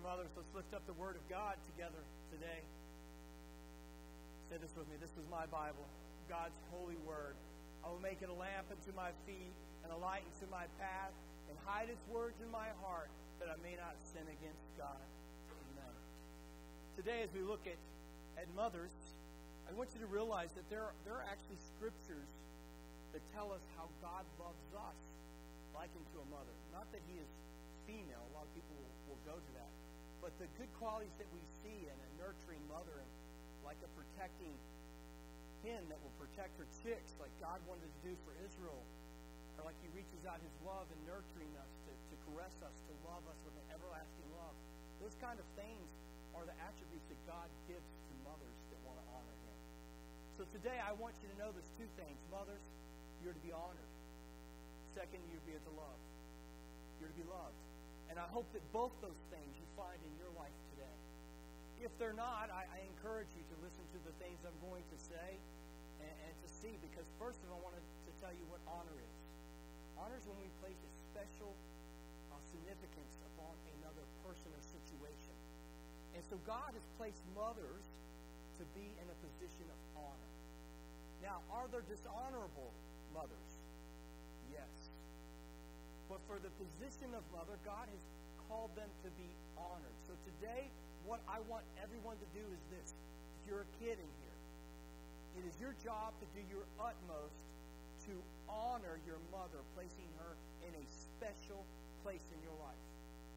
mothers, let's lift up the Word of God together today. Say this with me. This is my Bible, God's holy Word. I will make it a lamp unto my feet and a light unto my path, and hide its words in my heart, that I may not sin against God. Amen. Today, as we look at mothers, I want you to realize that there are actually scriptures that tell us how God loves us, likened to a mother. Not that He is female. A lot of people will go to that. But the good qualities that we see in a nurturing mother, and like a protecting hen that will protect her chicks, like God wanted to do for Israel, or like He reaches out His love in nurturing us, to caress us, to love us with an everlasting love. Those kind of things are the attributes that God gives to mothers that want to honor Him. So today I want you to know there's two things. Mothers, you're to be honored. Second, you're to be to love. You're to be loved. And I hope that both those things you find in your life today. If they're not, I encourage you to listen to the things I'm going to say and to see. Because first of all, I wanted to tell you what honor is. Honor is when we place a special significance upon another person or situation. And so God has placed mothers to be in a position of honor. Now, are there dishonorable mothers? Yes. But for the position of mother, God has called them to be honored. So today, what I want everyone to do is this. If you're a kid in here, it is your job to do your utmost to honor your mother, placing her in a special place in your life.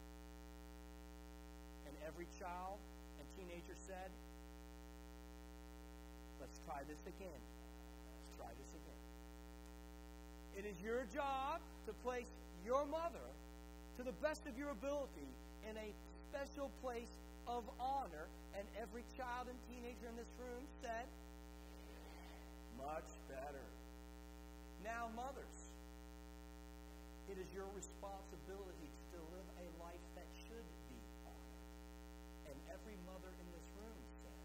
And every child and teenager said, let's try this again. Let's try this again. It is your job to place your mother, to the best of your ability, in a special place of honor. And every child and teenager in this room said, much better. Now, mothers, it is your responsibility to live a life that should be honored. And every mother in this room said,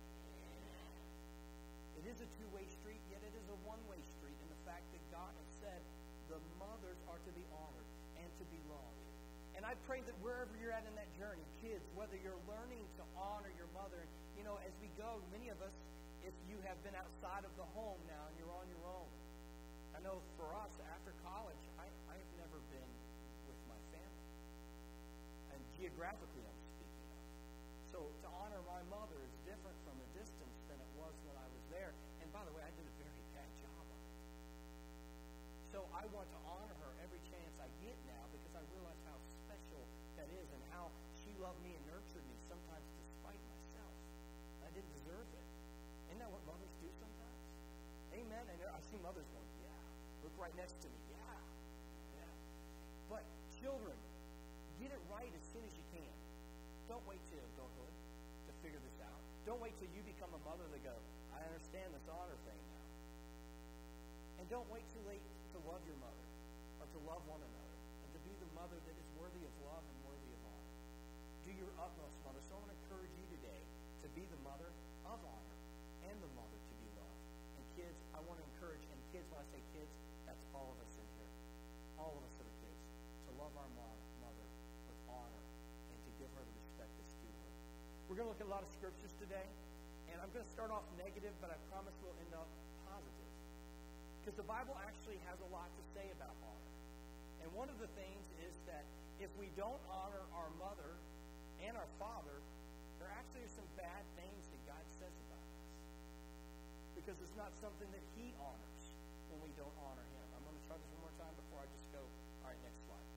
it is a two-way street, yet it is a one-way street in the fact that God has said the mothers are to be honored and to be loved. And I pray that wherever you're at in that journey, kids, whether you're learning to honor your mother, as we go, many of us, if you have been outside of the home now and you're on your own. I know for us, after college, I have never been with my family. And geographically, I'm speaking of. So to honor my mother is different from a distance than it was when I was there. And by the way, I did a very bad job of it. So I want to honor her every chance I get now, because I realize how special that is and how she loved me and nurtured me, sometimes despite myself. I didn't deserve it. Isn't that what mothers do sometimes? Amen. And I see mothers going, yeah. Look right next to me. Yeah. But children, get it right as soon as you can. Don't wait till adulthood to figure this out. Don't wait till you become a mother to go, I understand this honor thing now. And don't wait too late to love your mother or to love one another and to be the mother that is worthy of love and worthy of honor. Do your utmost, mother. So I want to encourage you today to be the mother of honor and the mother to be loved. And kids, I want to encourage, and kids, when I say kids, that's all of us in here. All of us that are kids. To love our mother with honor and to give her the respect that's due her. We're going to look at a lot of scriptures today. And I'm going to start off negative, but I promise we'll end up positive. Because the Bible actually has a lot to say about honor. And one of the things is that if we don't honor our mother and our father, there actually are some bad things that God says about us. Because it's not something that He honors when we don't honor Him. I'm going to try this one more time before I just go. All right, next slide.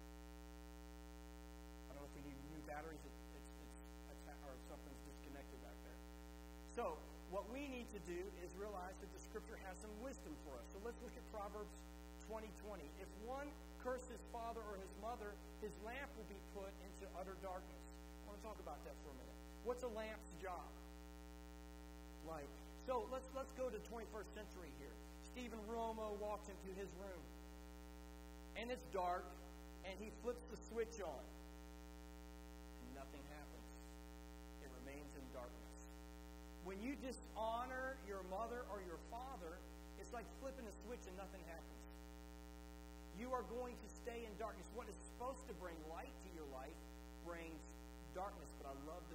I don't know if we need new batteries or something's disconnected back there. So, what we need to do is realize that the Scripture has some wisdom for us. So let's look at Proverbs 20:20. If one curse his father or his mother, his lamp will be put into utter darkness. I want to talk about that for a minute. What's a lamp's job? Like, so let's go to 21st century here. Stephen Romo walks into his room, and it's dark, and he flips the switch on, and nothing happens. It remains in darkness. When you dishonor your mother or your father, it's like flipping a switch and nothing happens. You are going to stay in darkness. What is supposed to bring light to your life brings darkness,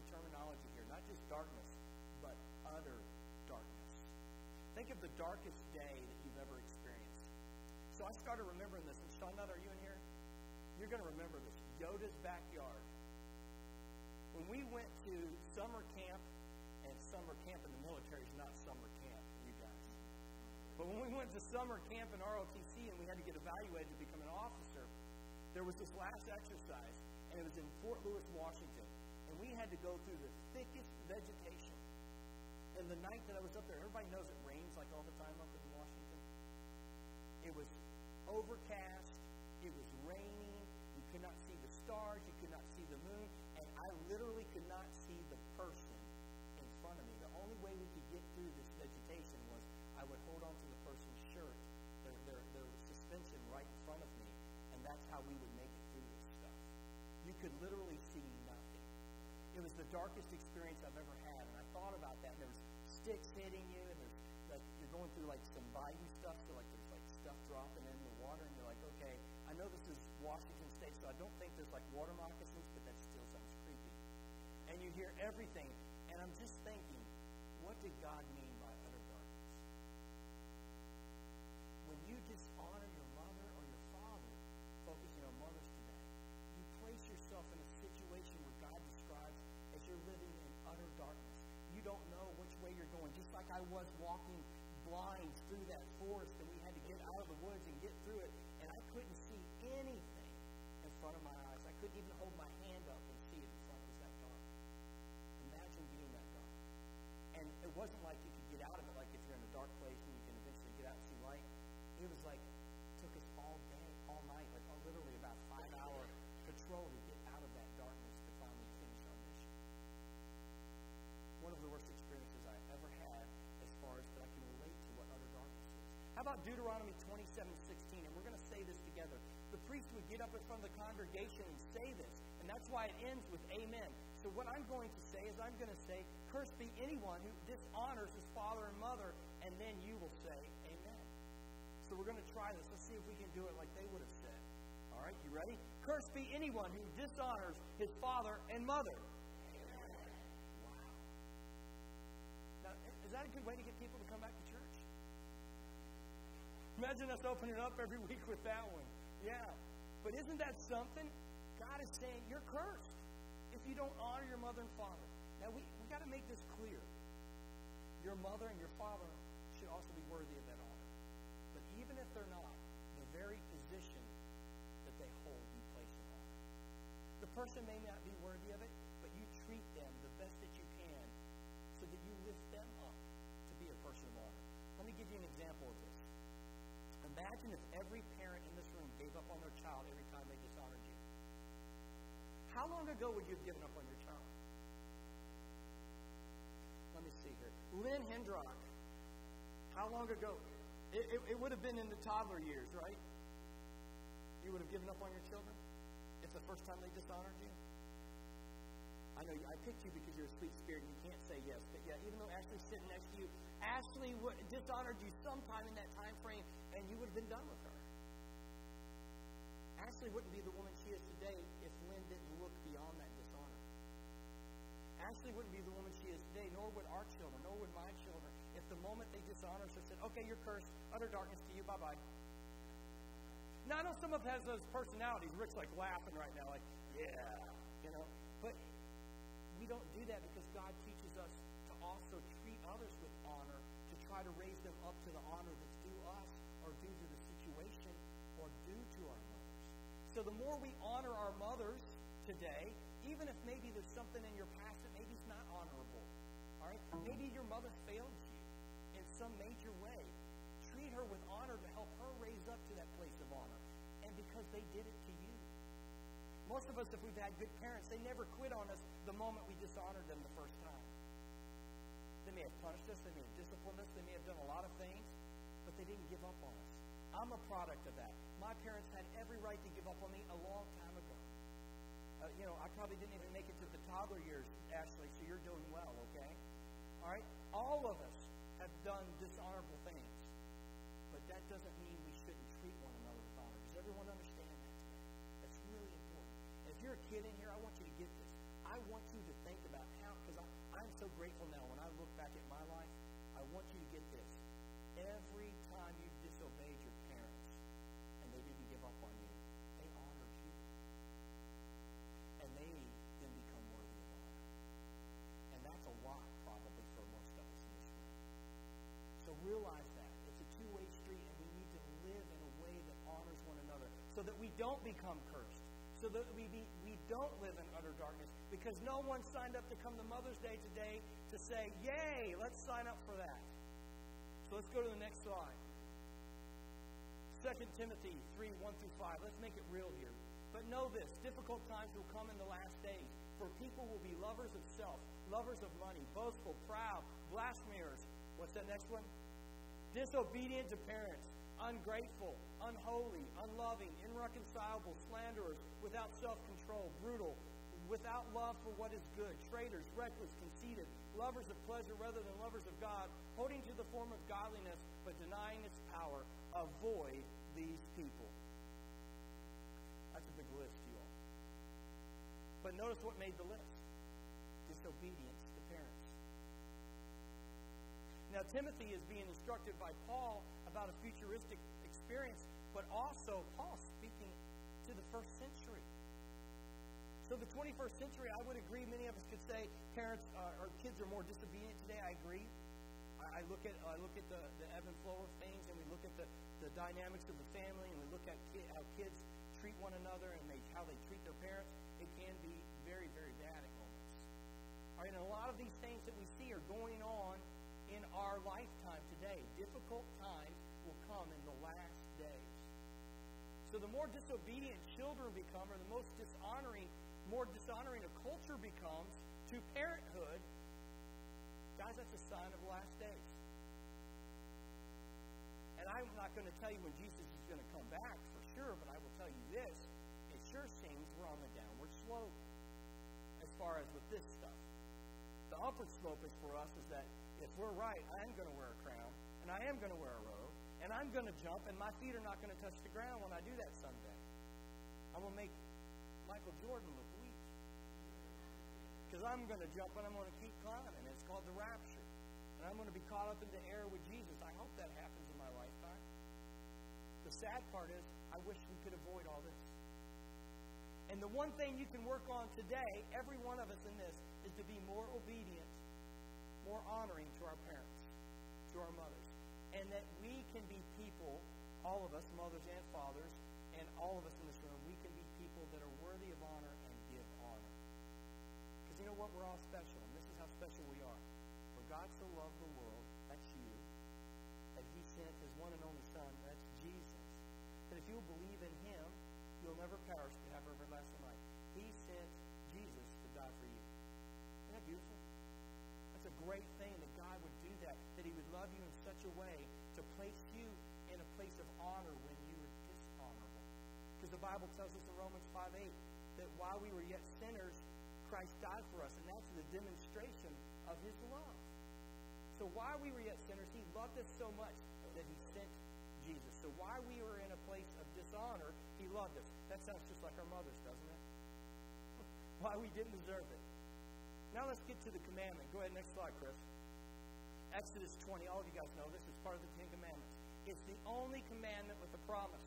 terminology here. Not just darkness, but utter darkness. Think of the darkest day that you've ever experienced. So I started remembering this. And Shawnette, are you in here? You're going to remember this. Yoda's backyard. When we went to summer camp, and summer camp in the military is not summer camp, you guys. But when we went to summer camp in ROTC and we had to get evaluated to become an officer, there was this last exercise, and it was in Fort Lewis, Washington. And we had to go through the thickest vegetation. And the night that I was up there, everybody knows it rains like all the time up in Washington. It was overcast. It was raining. You could not see the stars. You could not see the moon. And I literally could not see the person in front of me. The only way we could get through this vegetation was I would hold on to the person's shirt, their suspension right in front of me, and that's how we would make it through this stuff. You could literally see nothing. It was the darkest experience I've ever had, and I thought about that, and there was sticks hitting you, and there's like you're going through like some bayou stuff, so like there's like stuff dropping in the water, and you're like, okay, I know this is Washington State, so I don't think there's like water moccasins, but that still sounds creepy. And you hear everything, and I'm just thinking, what did God mean by utter darkness? When you dishonor your mother or your father, focusing on mothers today, you place yourself in a situation where God describes as you're living in utter darkness. You don't know which way you're going. Just like I was walking blind through that forest, and we had to get out of the woods and get through it, and I couldn't see anything in front of my eyes. I couldn't even hold my hand up and see it in front. It was that dark. Imagine being that dark. And it wasn't like you could get out of it like if you're in a dark place and you can eventually get out and see light. It was like it took us all day, all night, like literally about 5-hour patrol to get out of that darkness to finally finish our mission. One of the worst experiences I ever had as far as that I can relate to what utter darkness is. How about Deuteronomy 27:16? And we're going to say this together. The priest would get up in front of the congregation and say this, and that's why it ends with amen. So what I'm going to say is I'm going to say, cursed be anyone who dishonors his father and mother, and then you will say amen. So we're going to try this. Let's see if we can do it like they would have said. All right, you ready? Cursed be anyone who dishonors his father and mother. Amen. Wow. Now, is that a good way to get people to come back to church? Imagine us opening it up every week with that one. Yeah. But isn't that something? God is saying you're cursed if you don't honor your mother and father. Now, we got to make this clear. Your mother and your father should also be worthy of that honor. But even if they're not, the very position that they hold, you place in honor. The person may not be worthy of it, but you treat them the best that you can so that you lift them up to be a person of honor. Let me give you an example of this. Imagine if every parent in this room gave up on their child every time they dishonored you. How long ago would you have given up on your child? Let me see here. Lynn Hendrock. How long ago? It would have been in the toddler years, right? You would have given up on your children if the first time they dishonored you? I know I picked you because you're a sweet spirit and you can't say yes. But yeah, even though Ashley's sitting next to you, Ashley dishonored you sometime in that time frame and you would have been done with her. Ashley wouldn't be the woman she is today if Lynn didn't look beyond that dishonor. Ashley wouldn't be the woman she is today, nor would our children, nor would my children, if the moment they dishonor her said, okay, you're cursed, utter darkness to you, bye-bye. Now, I know some of us has those personalities. Rick's like laughing right now, like, yeah, you know. But we don't do that because God teaches us to also treat others with honor, to try to raise them up to the honor that's due us or due to the situation or due to our mothers. So the more we honor our mothers today, even if maybe there's something in your past that maybe is not honorable, all right? Maybe your mother failed you in some major way. Treat her with honor to help her raise up to that place of honor. And because they did it to you. Most of us, if we've had good parents, they never quit on us the moment we dishonored them the first time. They may have punished us, they may have disciplined us, they may have done a lot of things, but they didn't give up on us. I'm a product of that. My parents had every right to give up on me a long time ago. I probably didn't even make it to the toddler years, Ashley, so you're doing well, okay? All right? All of us have done dishonorable things. But that doesn't mean we shouldn't treat one another with honor. Does everyone understand that today? That's really important. And if you're a kid in here, I want you to get this. I want you to think about so grateful now. When I look back at my life, I want you to get this. Every time you've disobeyed your parents and they didn't give up on you, they honored you. And they then become worthy of honor. And that's a lot, probably, for most of us in this room. So realize that. It's a two-way street, and we need to live in a way that honors one another so that we don't become cursed, so that we don't live in utter darkness, because no one signed up to come to Mother's Day today to say, yay, let's sign up for that. So let's go to the next slide. 2 Timothy 3, 1-5. Let's make it real here. But know this, difficult times will come in the last days, for people will be lovers of self, lovers of money, boastful, proud, blasphemers. What's that next one? Disobedient to parents, ungrateful, unholy, unloving, irreconcilable, slanderers, without self-control, brutal, without love for what is good, traitors, reckless, conceited, lovers of pleasure rather than lovers of God, holding to the form of godliness but denying its power. Avoid these people. That's a big list, you all. But notice what made the list. Disobedience to parents. Now, Timothy is being instructed by Paul about a futuristic experience, but also Paul speaking to the first century. So the 21st century, I would agree, many of us could say parents or kids are more disobedient today. I agree. I look at the ebb and flow of things, and we look at the dynamics of the family, and we look at how kids treat one another and how they treat their parents. It can be very, very bad at moments. All right, and a lot of these things that we see are going on in our lifetime today. Difficult times will come in the last days. So the more disobedient children become, or the more dishonoring a culture becomes to parenthood, guys, that's a sign of the last days. And I'm not going to tell you when Jesus is going to come back for sure, but I will tell you this. It sure seems we're on the downward slope as far as with this stuff. The upward slope is for us is that if we're right, I am going to wear a crown, and I am going to wear a robe, and I'm going to jump, and my feet are not going to touch the ground when I do that someday. I'm going to make Michael Jordan look weak. Because I'm going to jump, and I'm going to keep climbing. It's called the rapture. And I'm going to be caught up in the air with Jesus. I hope that happens in my lifetime. The sad part is, I wish we could avoid all this. And the one thing you can work on today, every one of us in this, is to be more obedient, more honoring to our parents, to our mothers. And that we can be people, all of us, mothers and fathers, and all of us in this room, we can be people that are worthy of honor and give honor. Because you know what? We're all special, and this is how special we are. For God so loved the world, that's you, that He sent His one and only Son, that's Jesus. That if you'll believe in Him, you'll never perish but have everlasting life. He sent Jesus to die for you. Isn't that beautiful? That's a great thing that God would do that He would love you in such a way to place you in a place of honor when you were dishonorable. Because the Bible tells us in Romans 5:8 that while we were yet sinners, Christ died for us, and that's the demonstration of His love. So while we were yet sinners, He loved us so much that He sent Jesus. So while we were in a place of dishonor, He loved us. That sounds just like our mothers, doesn't it? Why we didn't deserve it. Now let's get to the commandment. Go ahead, next slide, Chris. Exodus 20. All of you guys know this is part of the Ten Commandments. It's the only commandment with a promise.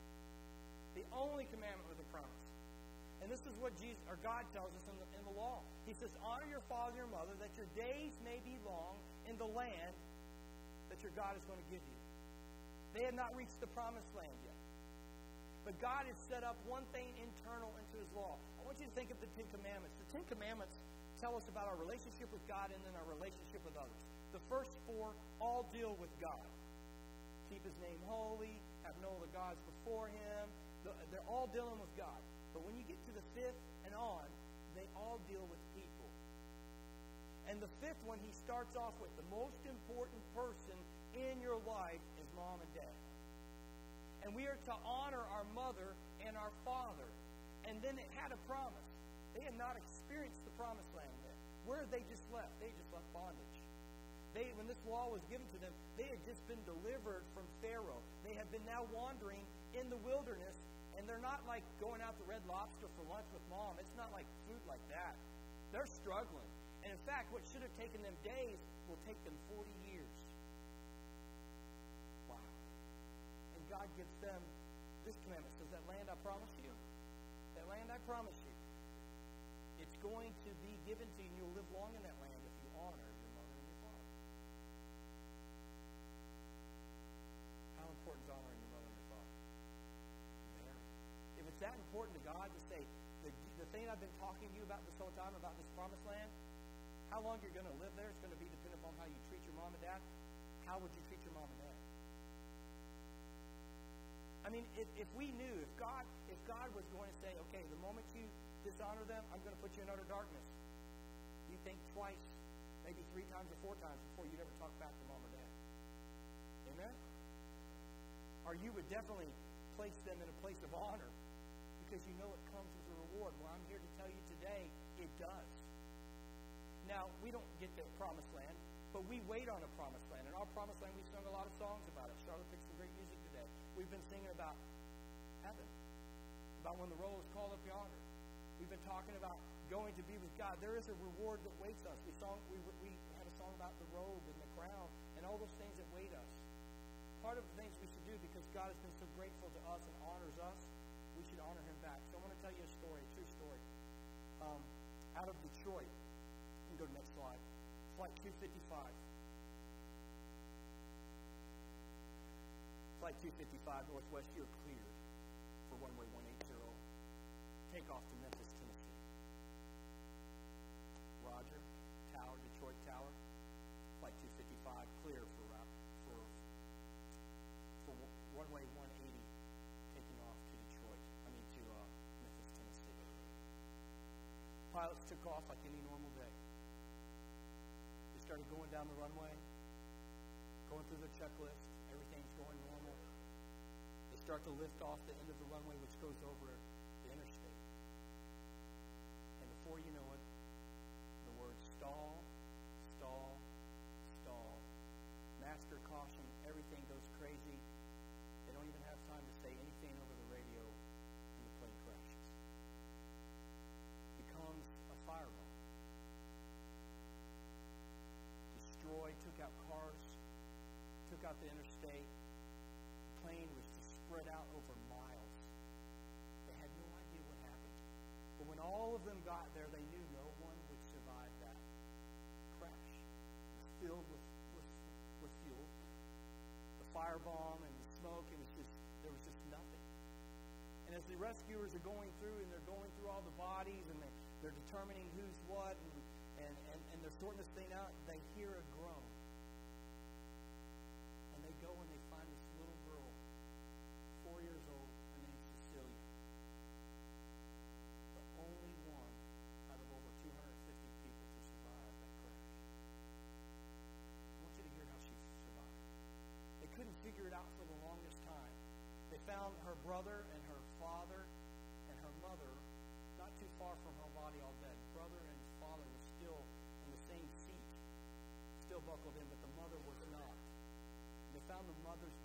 The only commandment with a promise. And this is what Jesus, or God tells us in the law. He says, honor your father and your mother, that your days may be long in the land that your God is going to give you. They had not reached the promised land yet. But God has set up one thing internal into His law. I want you to think of the Ten Commandments. The Ten Commandments tell us about our relationship with God and then our relationship with others. The first four all deal with God. Keep His name holy, have no other gods before Him. They're all dealing with God. But when you get to the fifth and on, they all deal with people. And the fifth one, He starts off with the most important person in your life is mom and dad. And we are to honor our mother and our father. And then it had a promise. They had not experienced the promised land yet. Where had they just left? They just left bondage. When this law was given to them, they had just been delivered from Pharaoh. They had been now wandering in the wilderness, and they're not like going out to Red Lobster for lunch with mom. It's not like food like that. They're struggling. And And in fact, what should have taken them days will take them 40 years. Wow. And God gives them this commandment. Says, that land I promised you, that land I promised you, it's going to be given to you, and you'll live long in that land if you honor your mother and your father. How important is honoring your mother and your father? Very. If it's that important to God to say, the thing I've been talking to you about this whole time, about this promised land, how long you're going to live there is going to be dependent upon how you treat your mom and dad. How would you treat your mom and dad? I mean, if we knew, if God was going to say, okay, the moment you dishonor them, I'm going to put you in utter darkness, you think twice, maybe 3 times or 4 times before you'd ever talk back to mom or dad. Amen? Or you would definitely place them in a place of honor because you know it comes with a reward. Well, I'm here to tell you today, it does. Now, we don't get the promised land, but we wait on a promised land. In our promised land, we sung a lot of songs about it. Charlotte picked some great music today. We've been singing about heaven, about when the roll is called up yonder. We've been talking about going to be with God. There is a reward that waits us. We had a song about the robe and the crown and all those things that wait us. Part of the things we should do, because God has been so grateful to us and honors us, we should honor Him back. So I want to tell you a story, a true story. Out of Detroit. You can go to the next slide. Flight 255. Flight 255, Northwest, you're cleared for runway 180. Take off to Memphis, Tennessee. Roger, Tower, Detroit Tower. Flight 255, clear for runway 180, taking off to Memphis, Tennessee. Pilots took off like any normal day. They started going down the runway, going through their checklist. Everything's going normal. They start to lift off the end of the runway, which goes over the interstate. And before you know it, the word stall, stall, stall. Master caution, everything goes crazy. They don't even have time to say anything over the radio, and the plane crashes. Becomes a fireball. Destroyed, took out cars, took out the interstate. The plane was just spread out over miles. They had no idea what happened. But when all of them got there, they knew no one would survive that crash. It was filled with fuel. The firebomb and the smoke, there was just nothing. And as the rescuers are going through, and they're going through all the bodies, and they're determining who's what, and they're sorting this thing out, they hear a groan. And they go and they find this little girl, 4 years old. Her name's Cecilia. The only one out of over 250 people to survive that crash. I want you to hear how she survived. They couldn't figure it out for the longest time. They found her brother and her father and her mother not too far from her body, all dead. Brother and his father were still in the same seat, still buckled in, but the mother was not. They found the mother's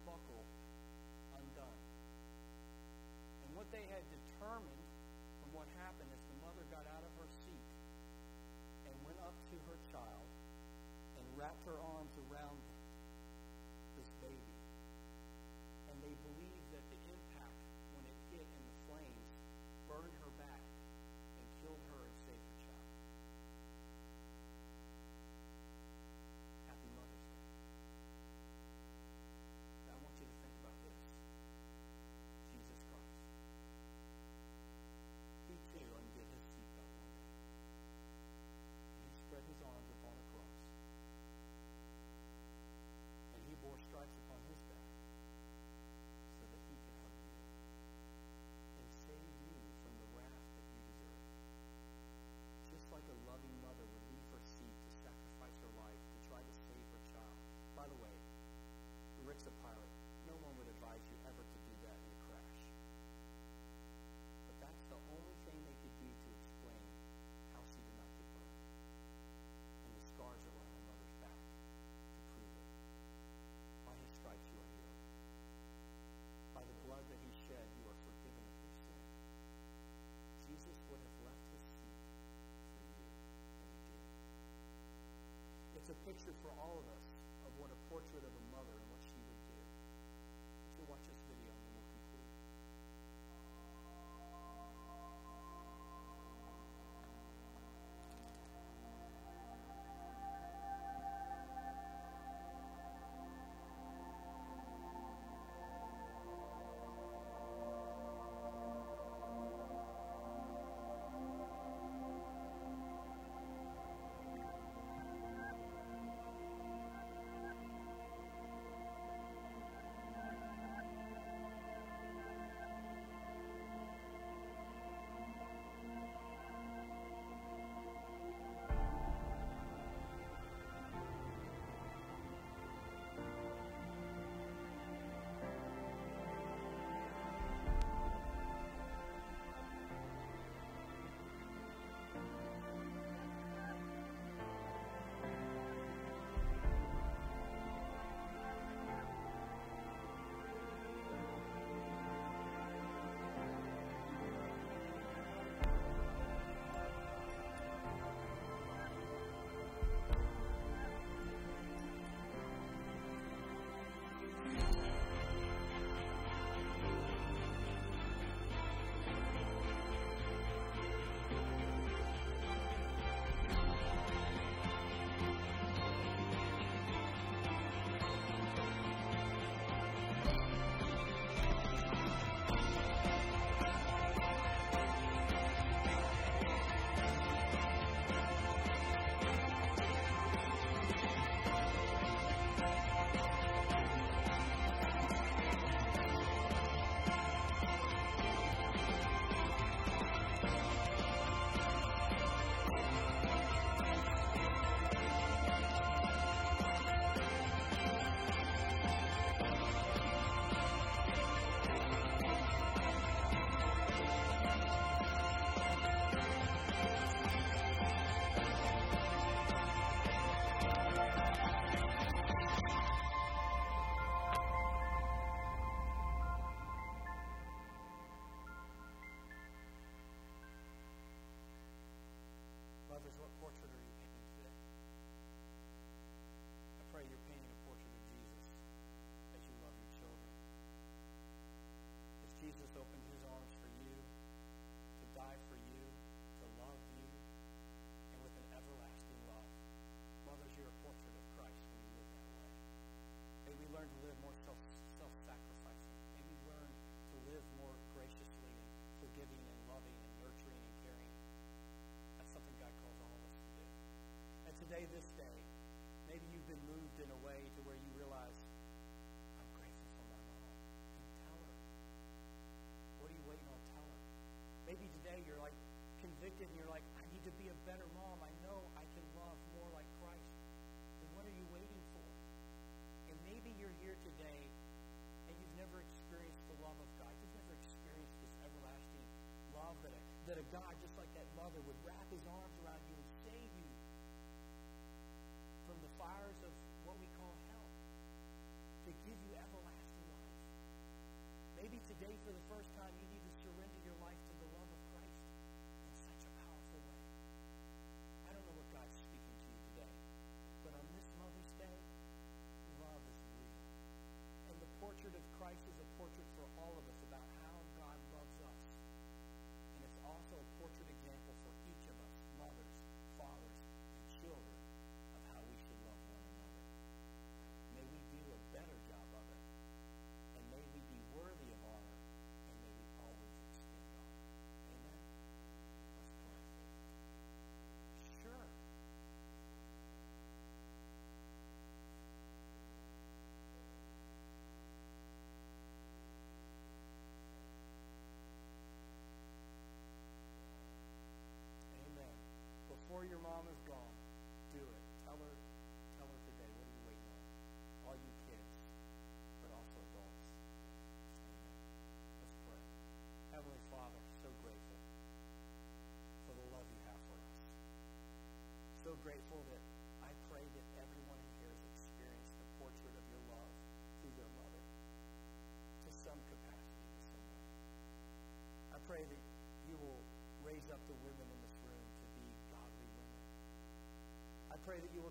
picture for all of us of what a portrait of a mother and what she would do. So watch this video and then we'll conclude.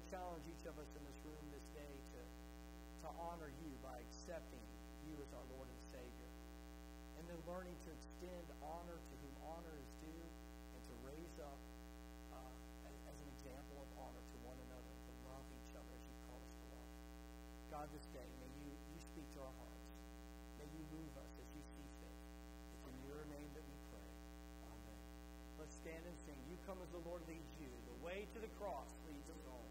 challenge each of us in this room this day to honor you by accepting you as our Lord and Savior. And then learning to extend honor to whom honor is due, and to raise up as an example of honor to one another, and to love each other as you call us to love. God, this day, may you speak to our hearts. May you move us as you see fit. It's in your name that we pray. Amen. Let's stand and sing. You come as the Lord leads you. The way to the cross leads us home.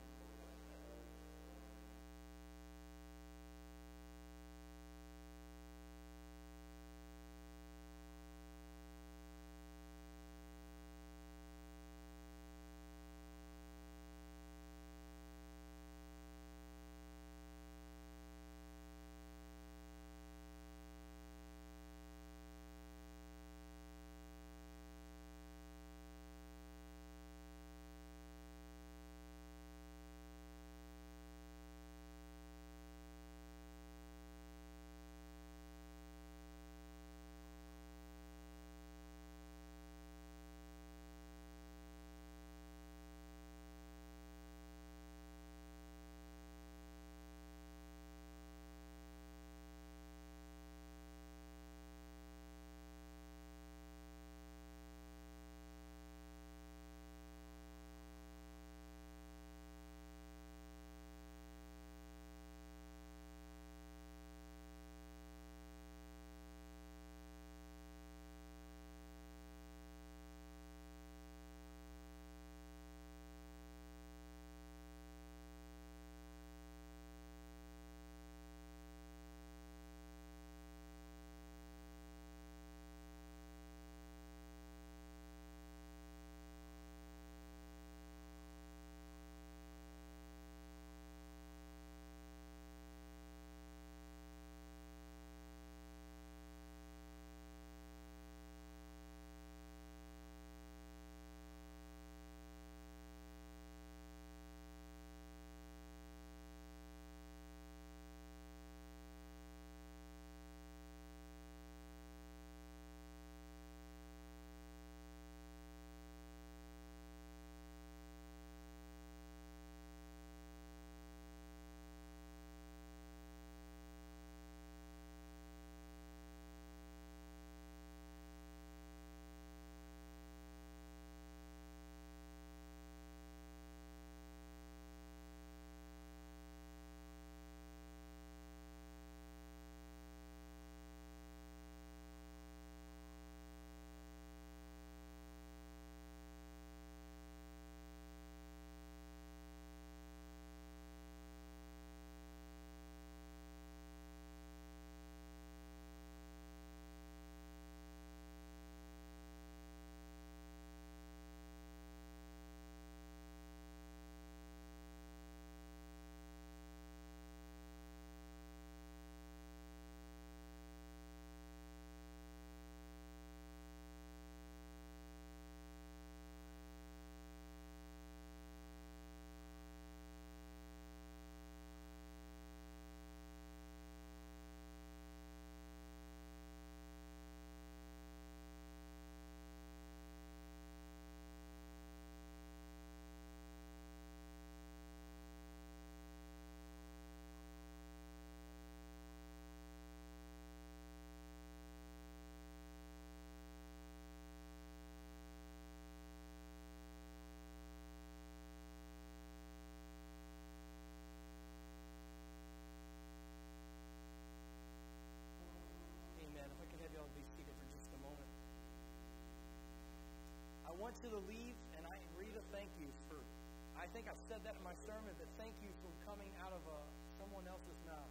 I want you to leave, and Rita, thank you for, I think I said that in my sermon, but thank you for coming out of someone else's mouth.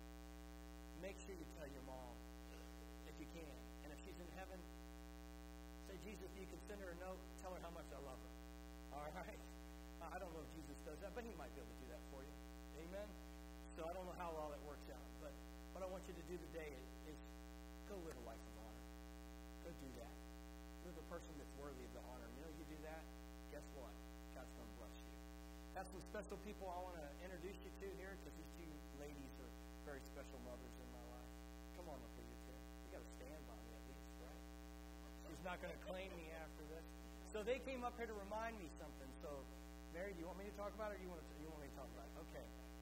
Make sure you tell your mom, if you can. And if she's in heaven, say, Jesus, you can send her a note, tell her how much I love her. All right? I don't know if Jesus does that, but he might be able to do that for you. Amen? So I don't know how all that works out, but what I want you to do today is go live a life of honor. Go do that. Live a person that's worthy of the honor. You know, you do that, guess what? God's going to bless you. Have some special people I want to introduce you to here, because these two ladies are very special mothers in my life. Come on up here, you two. You got to stand by me at least, right? She's not going to claim me after this. So they came up here to remind me something. So, Mary, do you want want me to talk about it, or you want me to talk about it? Okay.